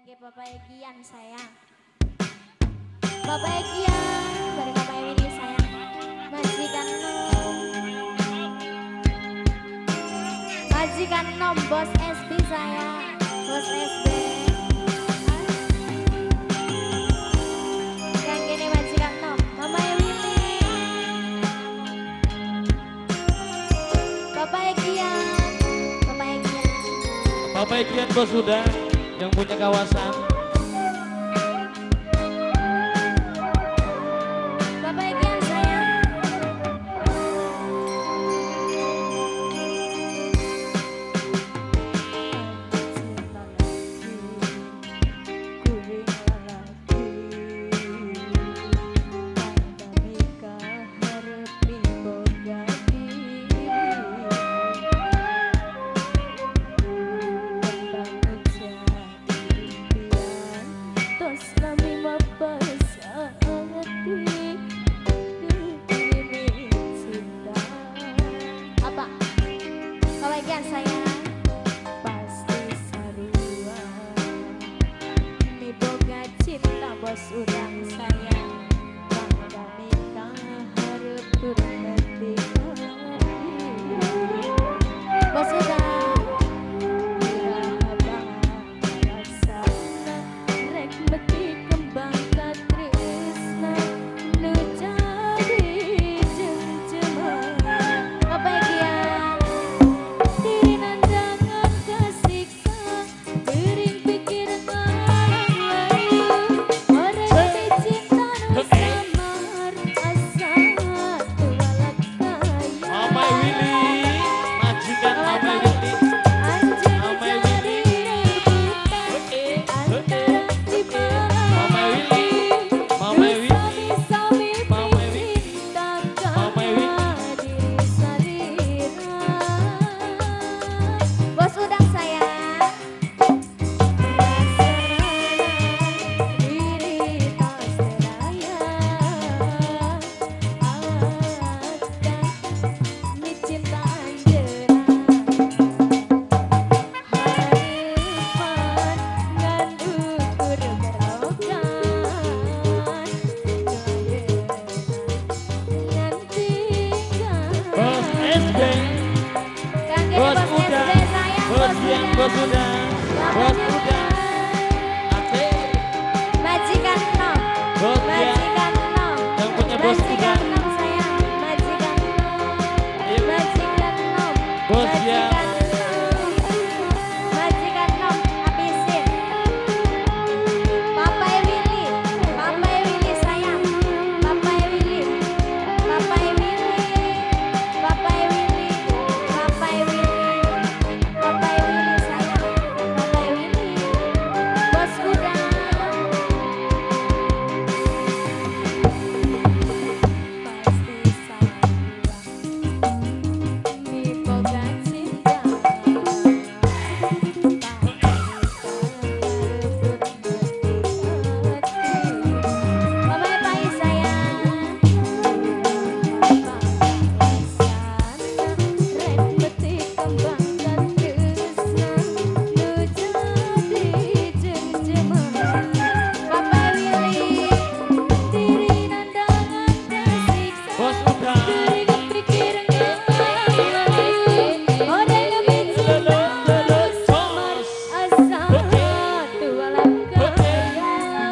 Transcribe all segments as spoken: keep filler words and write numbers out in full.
Kangge Bapak Egian sayang. Bapak Egian dari Bapak Ewini sayang. Majikan nom. Majikan nom bos S B sayang. Bos S B. Kangge nih majikan nom. Mama Ewini. Bapak Egian. Bapak Egian. Bapak Egian bos sudah yang punya kawasan. Bapak Egian sayang. Bos udang sayang, bangga nikah harap berhenti. Bos udang, iraha banget rasana, rek meti kembang katresna, nu jadi jeng-jemah. Bapak Egian, diri nandangan kesiksa, bering pikiran bos udah, bos yang bos udah, bos udah, asik. Majikan nom, Bos yang, majikan nom, yang punya bos udah, majikan nom sayang, majikan nom, majikan nom, bos yang, majikan nom, majikan nom, habisin. Papa Ewili, Papa Ewili sayang, Papa Ewili, Papa Ewili, Papa Ewili, Papa Ewili, Papa Ewili sayang, Papa Ewili, bos udang. Pasti sayang di boga cinta. Mama Pai sayang. Rek meti kembang katresna, nu jadi jeng-jemah. Papa Willy, diri nandangan kesiksa, bos udah, diri kepikiran orang ngebencinta samar asa tualang kaya.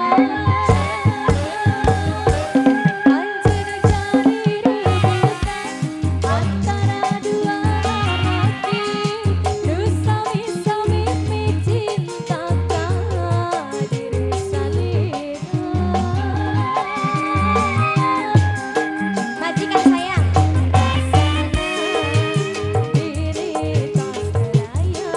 Anjir jadi rebutan antara dua lelaki, nu sami-sami mencintakan diri salira. Majikan sayang, diri tos teraya,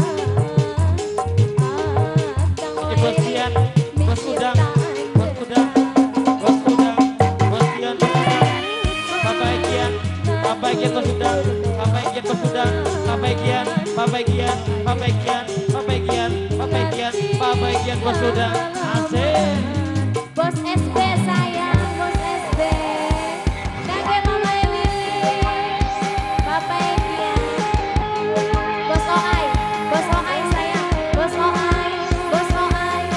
Oke, bos Ian, bos udang, bos udang, bos udang, bos Ian, bos udang, Bapak Egian, Bapak Egian bos udang, Bapak Egian bos udang, Bapak Egian, Bapak Egian, Bapak Egian, Bapak Egian, Bapak Egian, Bapak Egian bos udang, asik. Bos S B sayang, bos S B. Kangge Mama Ewili, Bapak Egian, bos Oai, bos Oai sayang, bos Oai, bos Oai,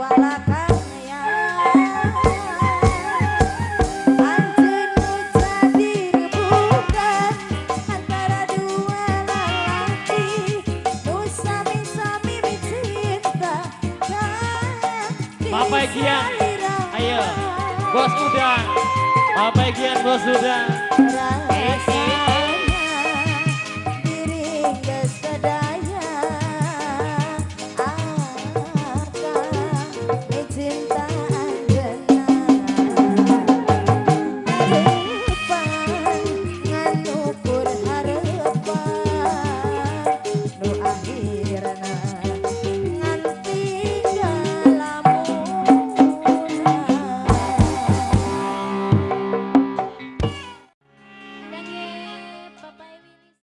walakang ya anjeunmu jadi rebutan antara dua lelaki nu sami-sami cinta Bapak Gian, ayo, bos udang, Bapak Gian, bos udang.